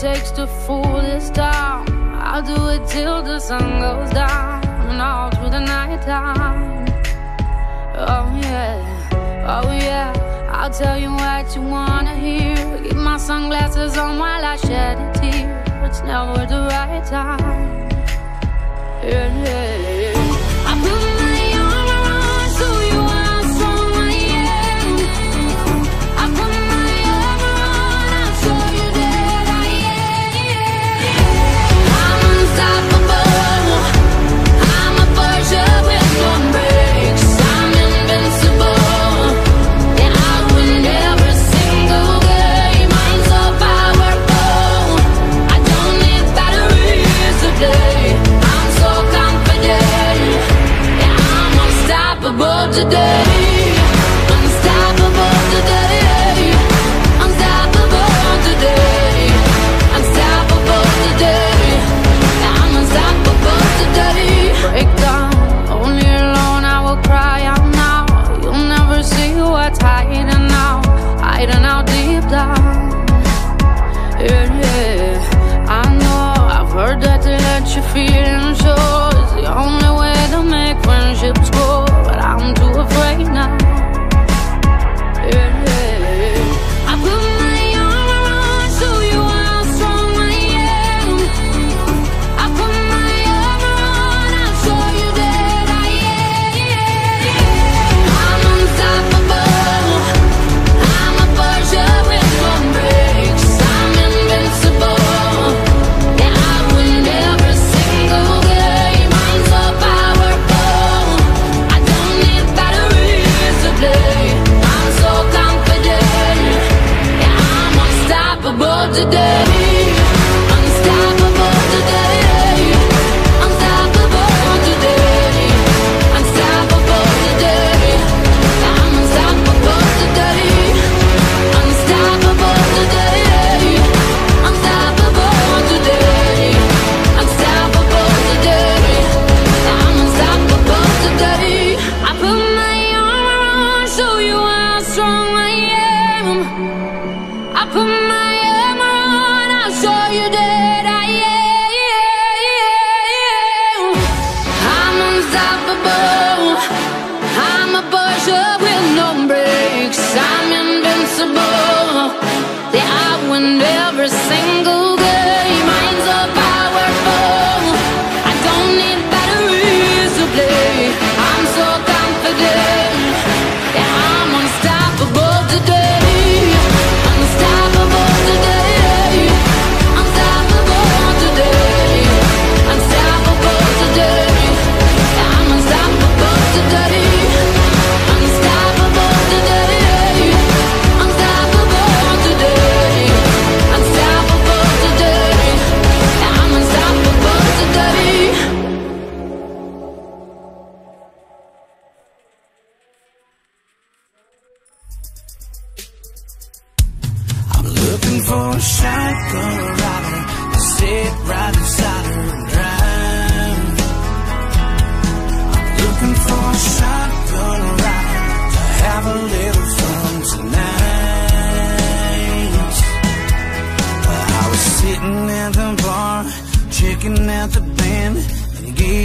takes to fool this town. I'll do it till the sun goes down and all through the night time. Oh yeah, oh yeah, I'll tell you what you wanna hear. Keep my sunglasses on while I shed a tear. It's never the right time. Yeah, yeah, yeah. I put my arm around so you how strong I am. I put my arm around, I'll show you that I am. I'm unstoppable. I'm a Porsche with no brakes. I'm invincible. Yeah, I win every single game. I'm so powerful. I don't need batteries to play. I'm so confident. Yeah, I'm unstoppable today. Unstoppable today. Unstoppable today. Unstoppable today. Yeah, I'm unstoppable today. Break down, only alone I will cry out now. You'll never see what's hiding out, hiding out deep down. Yeah, yeah, I know, I've heard that to let your feelings show is the only way to make friendships grow, but I'm too afraid now. Yeah, yeah, I put my arm around, show you how strong I am. I put my arm around, I'll show you that I am. I'm unstoppable. I'm a Porsche with no brakes. I'm invincible. Yeah, I win every single game. I'm so powerful. I don't need batteries to play. I'm so confident. Yeah, I'm unstoppable today. Unstoppable today. Unstoppable today. Unstoppable today. Yeah, I'm unstoppable today. Unstoppable today. Unstoppable today. Unstoppable today. Yeah, I'm unstoppable today. I put my arm around, show you how strong I am. I put my arm around, I'll show you that I am. I'm unstoppable. I'm a Porsche with no brakes. I'm invincible. Yeah, I win every single game. I'm so powerful. I don't need batteries to play. I'm so confident. Yeah, I'm unstoppable today. Unstoppable today. Unstoppable today. Unstoppable today. Yeah, I'm unstoppable today. Unstoppable today. Unstoppable today. Unstoppable today. Yeah, I'm unstoppable today. I'm looking for a shotgun rider to sit right beside her and drive. I'm looking for a shotgun rider to have a little fun tonight. Well, I was sitting at the bar, checking out the band, and he gave